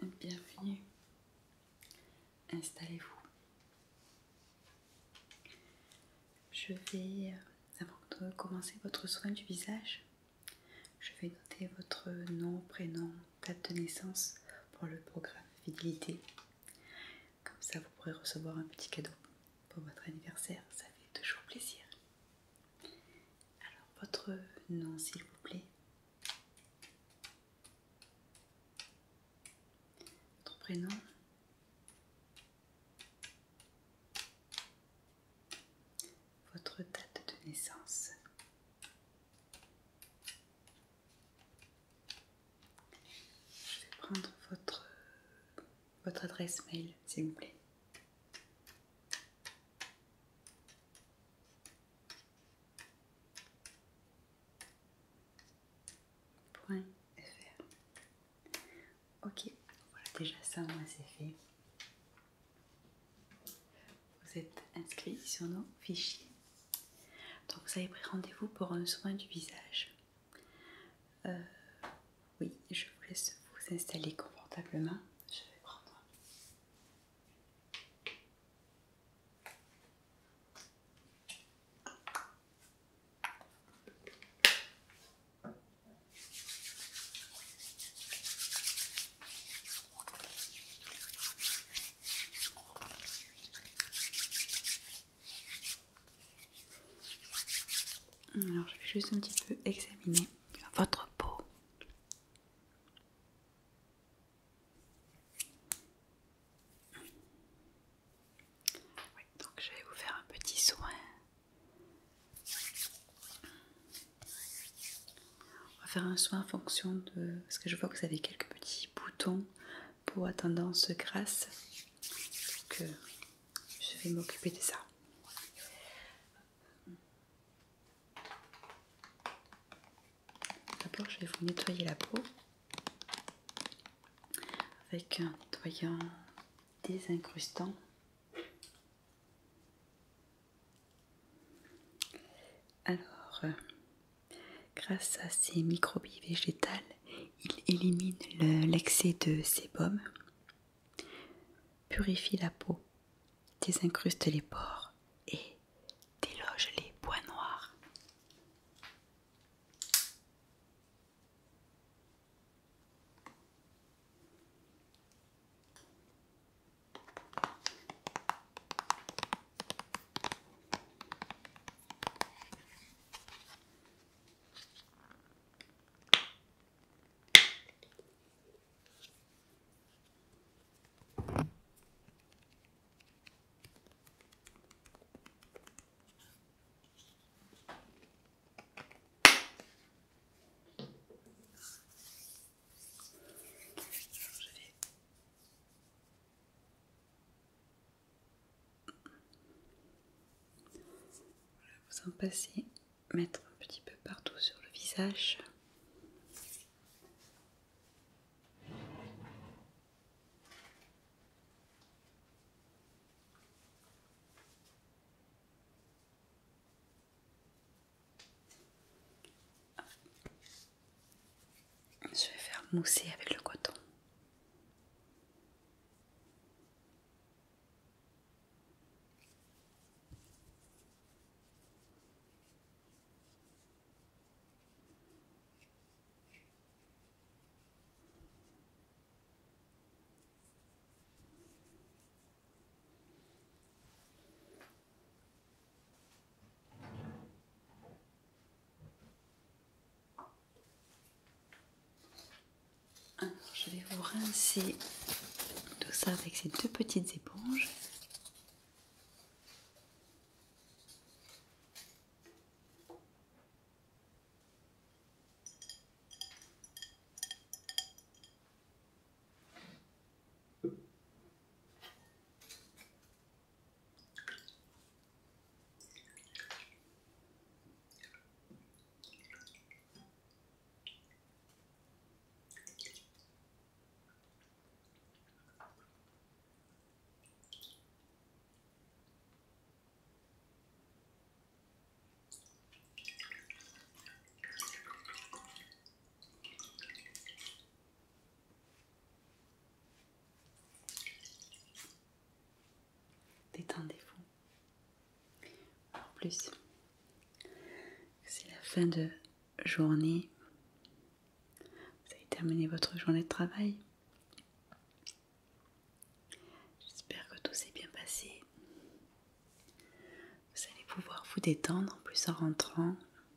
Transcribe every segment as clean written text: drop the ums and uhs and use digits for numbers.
Bienvenue. Installez-vous. Je vais, avant de commencer votre soin du visage, je vais noter votre nom, prénom, date de naissance pour le programme Fidélité. Comme ça, vous pourrez recevoir un petit cadeau pour votre anniversaire. Ça fait toujours plaisir. Alors, votre nom, s'il vous plaît. Votre prénom. Votre date de naissance. Je vais prendre votre adresse mail, s'il vous plaît. .fr. Ok, voilà, déjà ça, moi c'est fait. Vous êtes inscrit sur nos fichiers. Donc vous avez pris rendez-vous pour un soin du visage. Oui, je vous laisse vous installer confortablement. Je vais prendre. Alors je vais juste un petit peu examiner votre peau. Oui, donc je vais vous faire un petit soin. On va faire un soin en fonction de... Parce que je vois que vous avez quelques petits boutons, peau à tendance grasse. Donc je vais m'occuper de ça. D'abord je vais vous nettoyer la peau avec un nettoyant désincrustant. Alors, grâce à ces microbilles végétales, il élimine l'excès de sébum, purifie la peau, désincruste les pores et déloge les points noirs. Vous en passez, mettre un petit peu partout sur le visage. Je vais faire mousser avec le coton. Alors, je vais vous rincer tout ça avec ces deux petites éponges. plus. C'est la fin de journée. Vous avez terminé votre journée de travail. J'espère que tout s'est bien passé. Vous allez pouvoir vous détendre en plus en rentrant.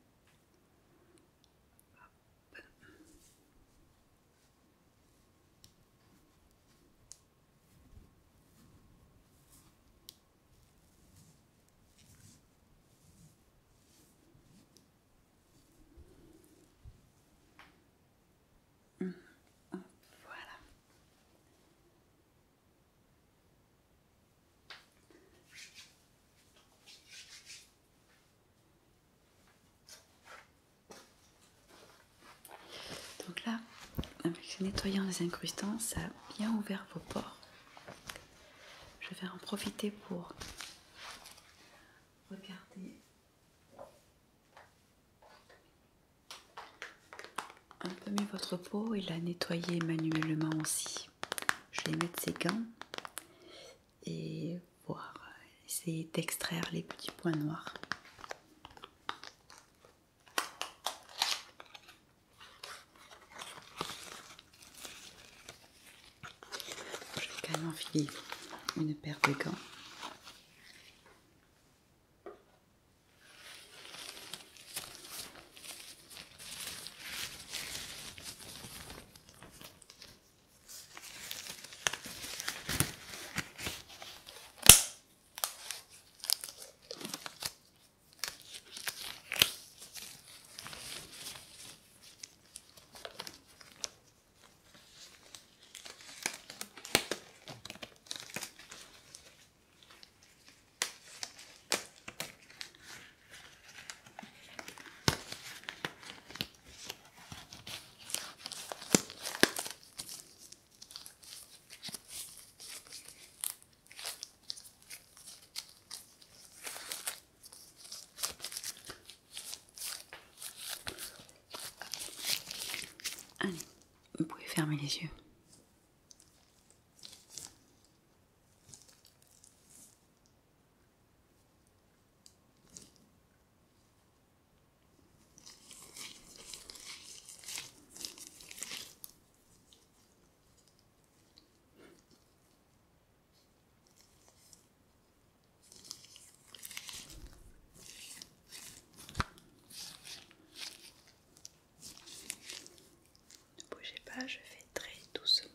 Voilà. Donc là, avec ce nettoyant des incrustants, ça a bien ouvert vos pores. Je vais en profiter pour regarder un peu mieux votre peau et la nettoyer manuellement aussi. Je vais mettre ces gants et voir, essayer d'extraire les petits points noirs. Je vais quand même enfiler une paire de gants. Allez, vous pouvez fermer les yeux. Ne bougez pas, je fais très doucement.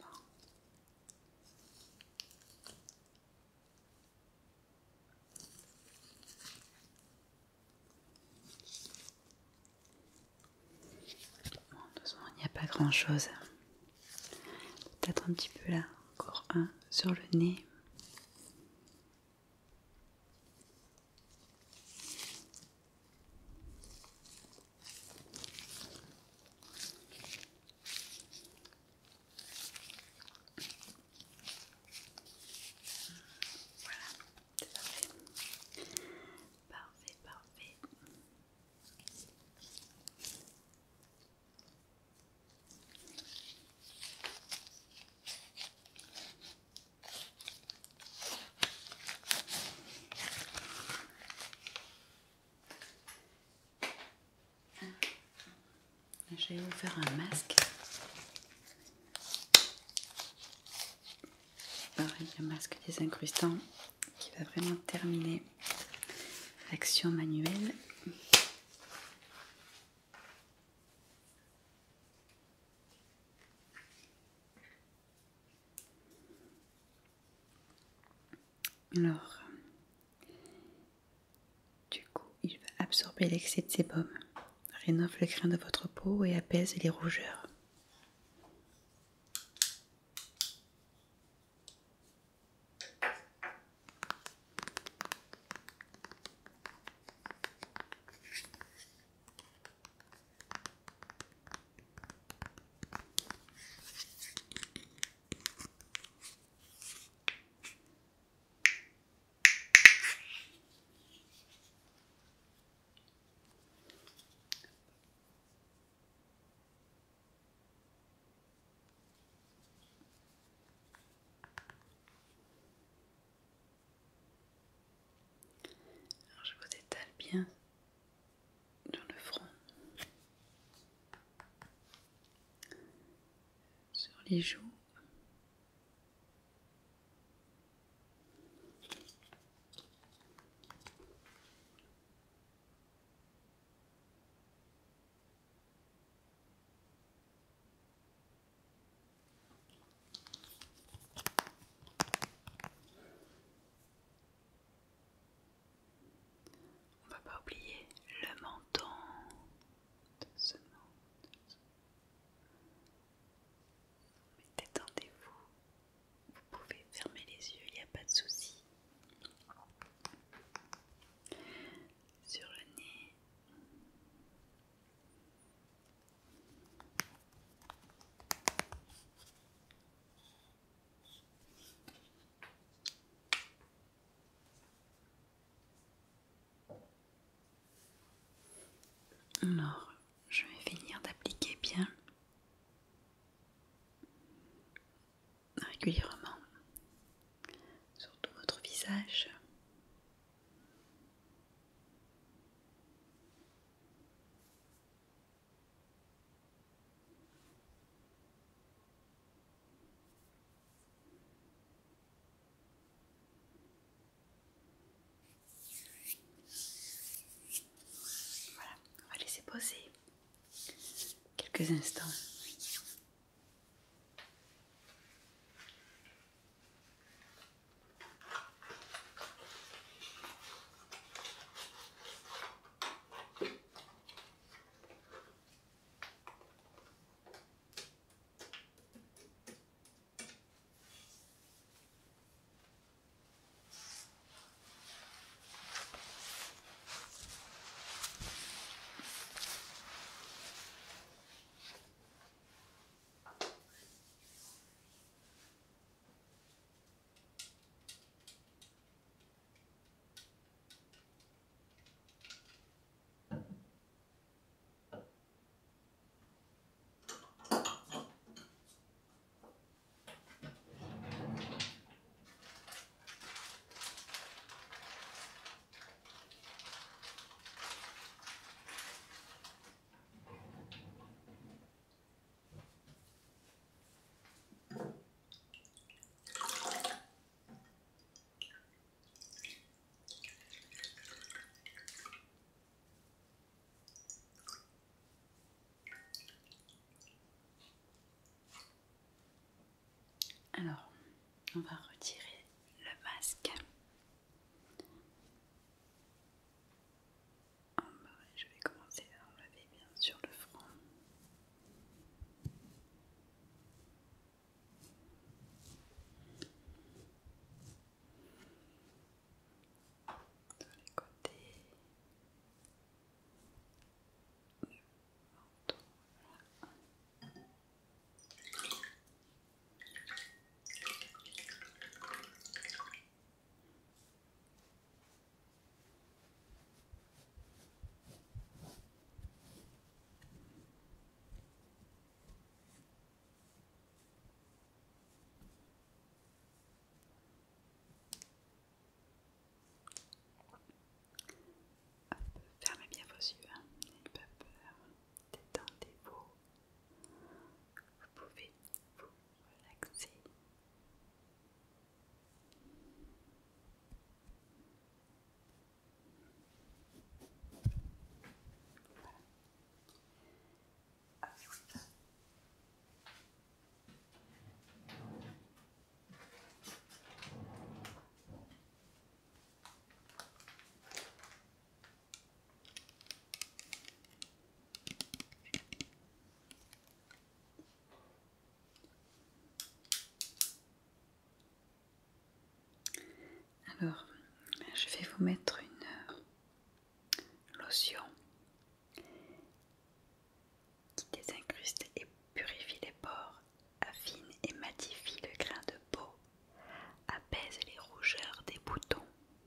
Bon, doucement, il n'y a pas grand chose. Peut-être un petit peu là, encore un sur le nez. C'est parfait. Parfait, parfait. Je vais vous faire un masque. Pareil, un masque des incrustants qui va vraiment terminer l'action manuelle. Alors, du coup, il va absorber l'excès de sébum, rénove le grain de votre peau et apaise les rougeurs. les joues. On va pas oublier le menton. Doucement. Mais détendez-vous. Vous pouvez fermer les yeux, il n'y a pas de souci. Sur le nez. Alors, je vais finir d'appliquer bien régulièrement sur tout votre visage. Voilà, on va laisser poser quelques instants. Alors, on va retirer le masque. Je vais commencer à enlever bien sûr le front. Sur les côtés. Le menton. Fermez bien vos yeux, hein. N'ayez pas peur. Détendez-vous. Vous pouvez vous relaxer. Alors, je vais vous mettre une lotion qui désincruste et purifie les pores, affine et matifie le grain de peau, apaise les rougeurs des boutons.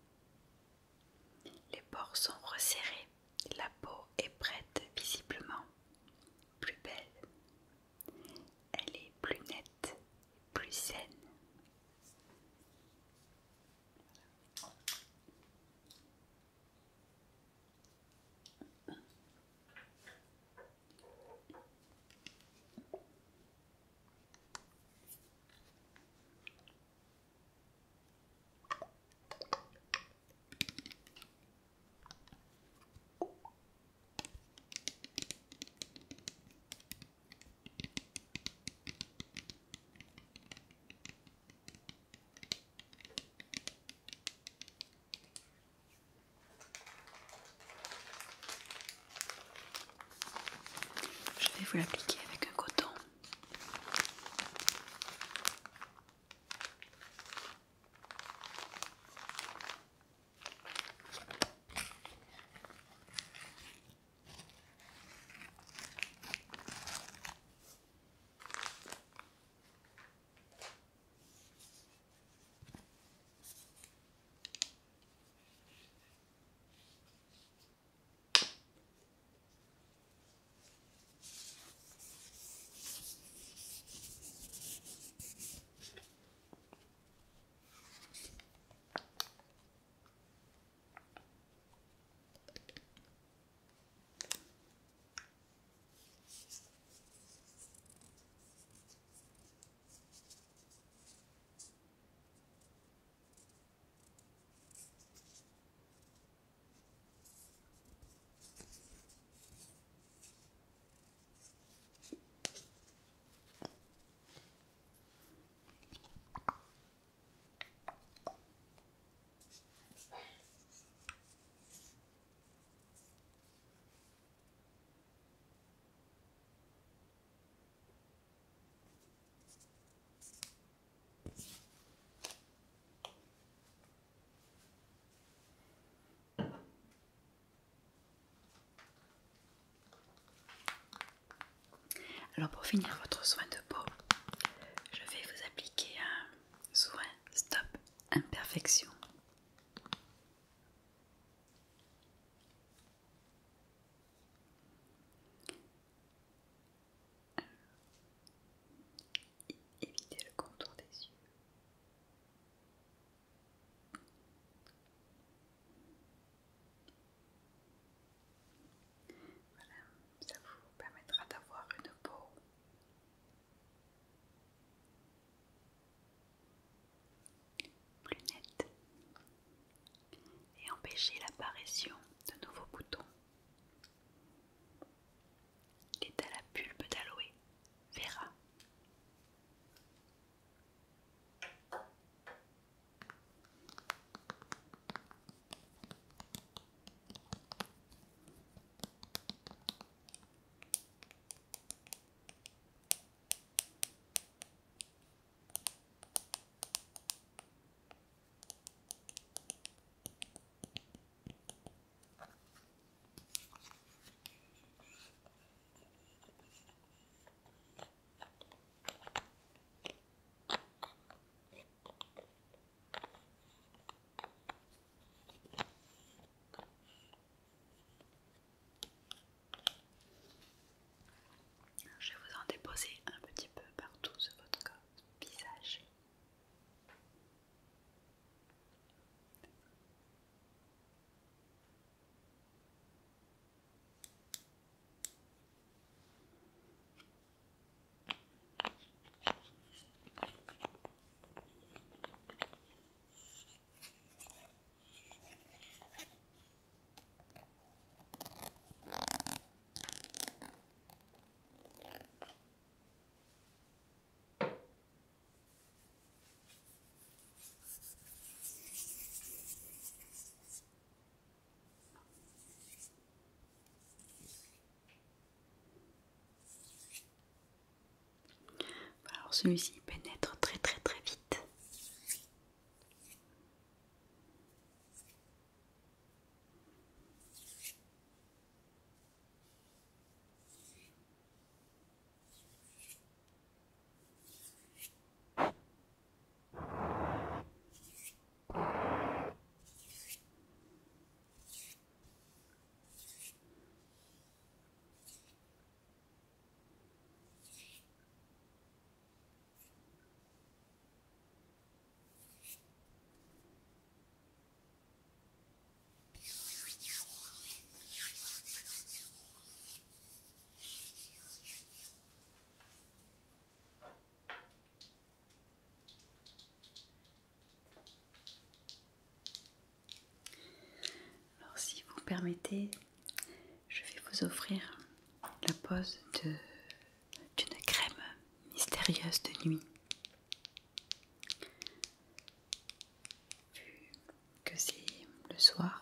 Les pores sont resserrés, la peau est prête visiblement, plus belle. Elle est plus nette, plus saine. vous l'appliquer avec un coton. Alors pour finir votre soin de peau, je vais vous appliquer un soin Stop Imperfection. Évitez le contour des yeux. Voilà, ça vous permettra d'avoir une peau plus nette et empêcher l'apparition de nouveaux boutons. Il est à la pulpe d'aloe vera. Je vais vous en déposer un petit peu partout sur votre visage. Alors celui-ci pénètre très vite. Alors si vous permettez, je vais vous offrir la pose d'une crème mystérieuse de nuit. Vu que c'est le soir,